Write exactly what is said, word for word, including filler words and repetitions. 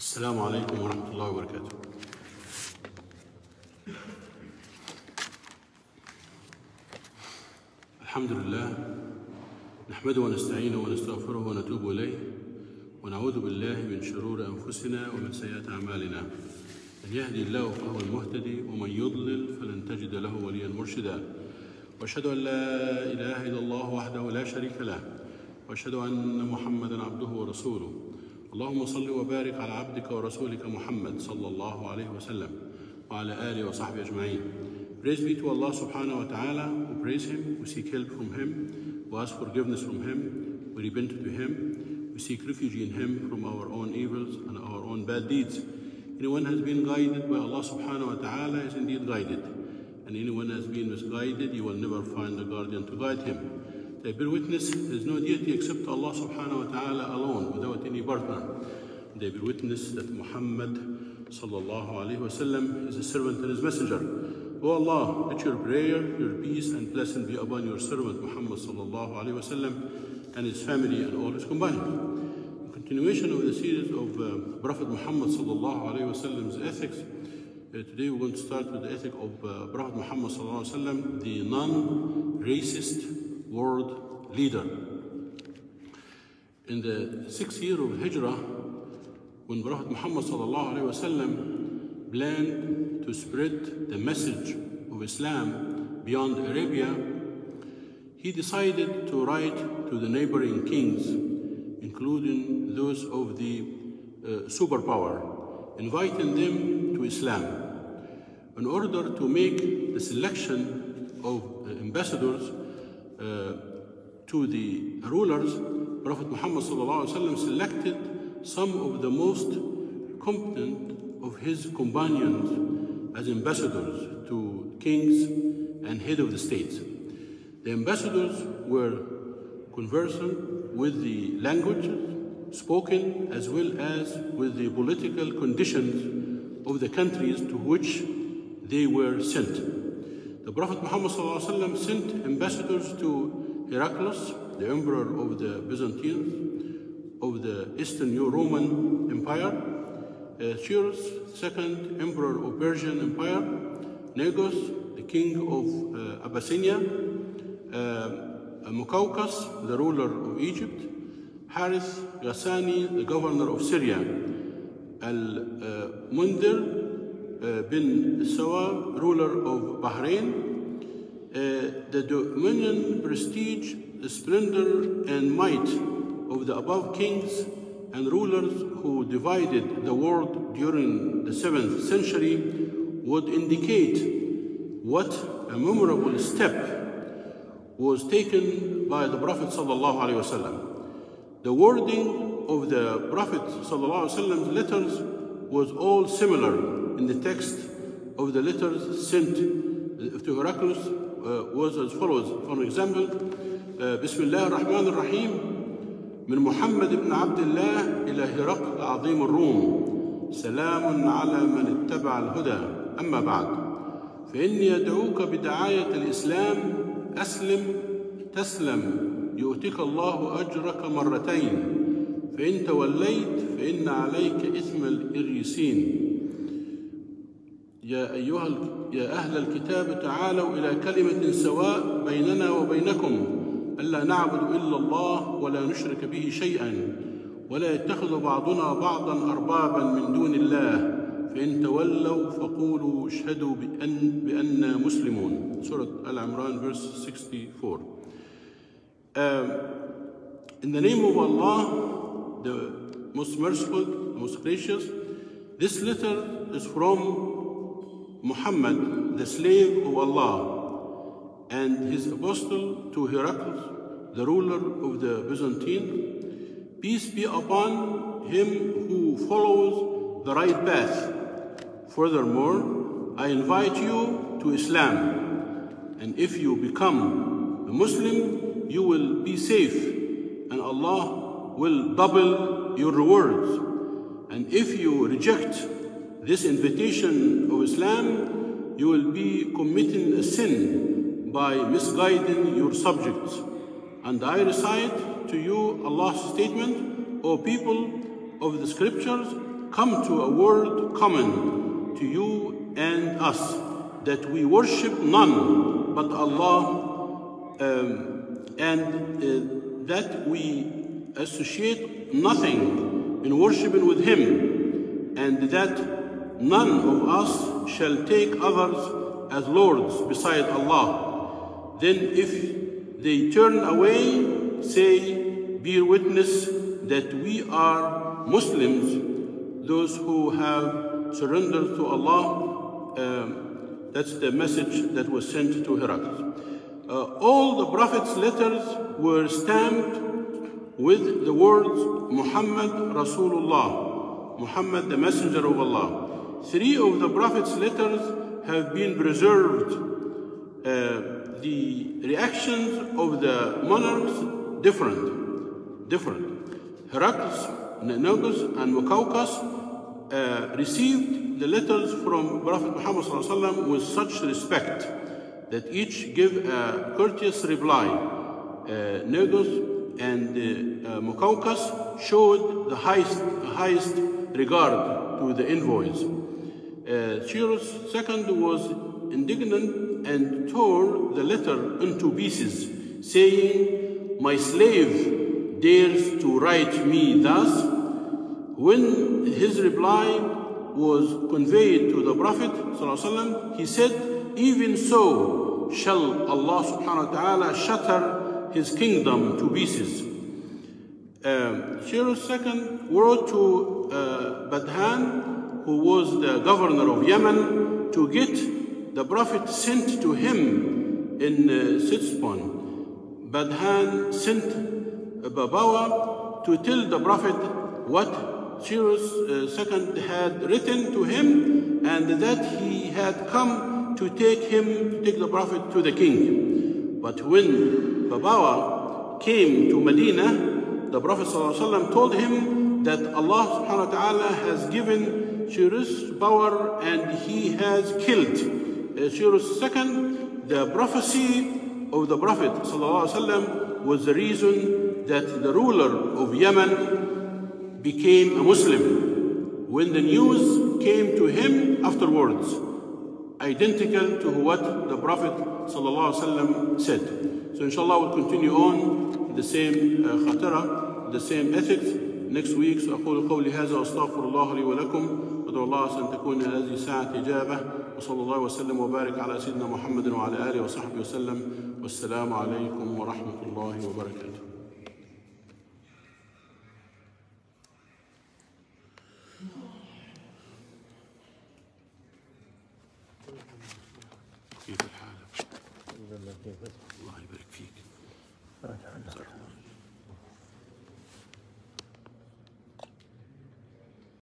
السلام عليكم ورحمة الله وبركاته. الحمد لله نحمده ونستعينه ونستغفره ونتوب إليه ونعوذ بالله من شرور أنفسنا ومن سيئات أعمالنا. من يهدي الله فهو المهتدي ومن يضلل فلن تجد له وليا مرشدا. وأشهد أن لا إله إلا الله وحده لا شريك له وأشهد أن محمدا عبده ورسوله. اللهم صل وبارك على عبدك ورسولك محمد صلى الله عليه وسلم وعلى آله وصحبه أجمعين. Praise be to Allah subhanahu wa ta'ala. We praise Him, we seek help from Him, we ask forgiveness from Him, we repent to Him, we seek refuge in Him from our own evils and our own bad deeds. Anyone has been guided by Allah subhanahu wa ta'ala is indeed guided, and anyone has been misguided, you will never find a guardian to guide him. I bear witness there is no deity except Allah subhanahu wa ta'ala alone, without any partner. And I bear witness that Muhammad sallallahu alayhi wa sallam is a servant and his messenger. O Allah, let your prayer, your peace and blessing be upon your servant Muhammad sallallahu alayhi wa sallam and his family and all his companions. In continuation of the series of uh, Prophet Muhammad sallallahu alayhi wa sallam's ethics, uh, today we're going to start with the ethic of uh, Prophet Muhammad sallallahu alayhi wa sallam, the non-racist world leader. In the sixth year of Hijrah, when Prophet Muhammad sallallahu alayhi wa sallam planned to spread the message of Islam beyond Arabia, he decided to write to the neighboring kings, including those of the uh, superpower, inviting them to Islam. In order to make the selection of uh, ambassadors uh, to the rulers, Prophet Muhammad sallallahu alaihi wasallam selected some of the most competent of his companions as ambassadors to kings and head of the states. The ambassadors were conversant with the languages spoken as well as with the political conditions of the countries to which they were sent. The Prophet Muhammad ﷺ sent ambassadors to Heraclius, the emperor of the Byzantines, of the Eastern Roman Empire, uh, Cyrus, second emperor of Persian Empire, Negus, the king of uh, Abyssinia, uh, Muqawqis, the ruler of Egypt, Harith Ghassani, the governor of Syria, Al-Mundir uh, bin Sawa, ruler of Bahrain. Uh, the dominion, prestige, the splendor and might of the above kings and rulers who divided the world during the seventh century would indicate what a memorable step was taken by the Prophet sallallahu alaihi wasallam. The wording of the Prophet sallallahu alaihi wasallam's letters was all similar in the text of the letters sent to Heraclius uh, was as follows. For example, uh, Bismillah ar-Rahman ar-Rahim, من محمد بن عبد الله إلى هرقل عظيم الروم، سلام على من اتبع الهدى، أما بعد، فإني أدعوك بدعاية الإسلام، أسلم تسلم يؤتك الله أجرك مرتين، فإن توليت فإن عليك إثم الإريسين. يا أيها يا أهل الكتاب تعالوا إلى كلمة سواء بيننا وبينكم ألا نعبد إلا الله ولا نشرك به شيئا ولا يتخذ بعضنا بعضا أربابا من دون الله فإن تولوا فقولوا اشهدوا بأن بأننا مسلمون. Surah Al-Imran, verse sixty-four. Um, in the name of Allah, the most merciful, most gracious, this letter is from Muhammad, the slave of Allah, and his apostle to Heraclius, the ruler of the Byzantine. Peace be upon him who follows the right path. Furthermore, I invite you to Islam, and if you become a Muslim, you will be safe, and Allah will double your rewards. And if you reject this invitation of Islam, you will be committing a sin by misguiding your subjects. And I recite to you Allah's statement, O people of the scriptures, come to a word common to you and us, that we worship none but Allah, um, and uh, that we associate nothing in worshiping with Him, and that none of us shall take others as lords beside Allah. Then if they turn away, say, bear witness that we are Muslims, those who have surrendered to Allah. Um, that's the message that was sent to Herakles. Uh, all the Prophet's letters were stamped with the words Muhammad Rasulullah, Muhammad the Messenger of Allah. Three of the Prophet's letters have been preserved. Uh, the reactions of the monarchs different, different. Herakles, Negus, and Muqawqis uh, received the letters from Prophet Muhammad sallallahu alaihi wasallam with such respect that each give a courteous reply. Uh, Negus and uh, uh, Muqawqis showed the highest, highest regard to the envoys. Uh, Cyrus the Second was indignant and tore the letter into pieces, saying, "My slave dares to write me thus." When his reply was conveyed to the Prophet ﷺ, he said, "Even so shall Allah subhanahu wa ta'ala shatter his kingdom to pieces." Uh, Cyrus the Second wrote to uh, Badhan, who was the governor of Yemen, to get the Prophet sent to him in uh, Sitspon. Badhan sent Babawa to tell the Prophet what Cyrus the Second had written to him, and that he had come to take him, to take the Prophet to the king. But when Babawa came to Medina, the Prophet ﷺ told him that Allah subhanahu wa ta'ala has given Cyrus power and he has killed uh, Cyrus the Second. The prophecy of the Prophet ﷺ was the reason that the ruler of Yemen became a Muslim when the news came to him afterwards, identical to what the Prophet ﷺ said. So inshallah we'll continue on the same uh, khatara, the same ethics next week. So أقول قولي هذا وأستغفر الله لي ولكم وأدعو الله أن تكون هذه ساعة إجابة وصلى الله وسلم وبارك على سيدنا محمد وعلى آله وصحبه وسلم والسلام عليكم ورحمة الله وبركاته. كيف الحال؟ الله يبارك فيك.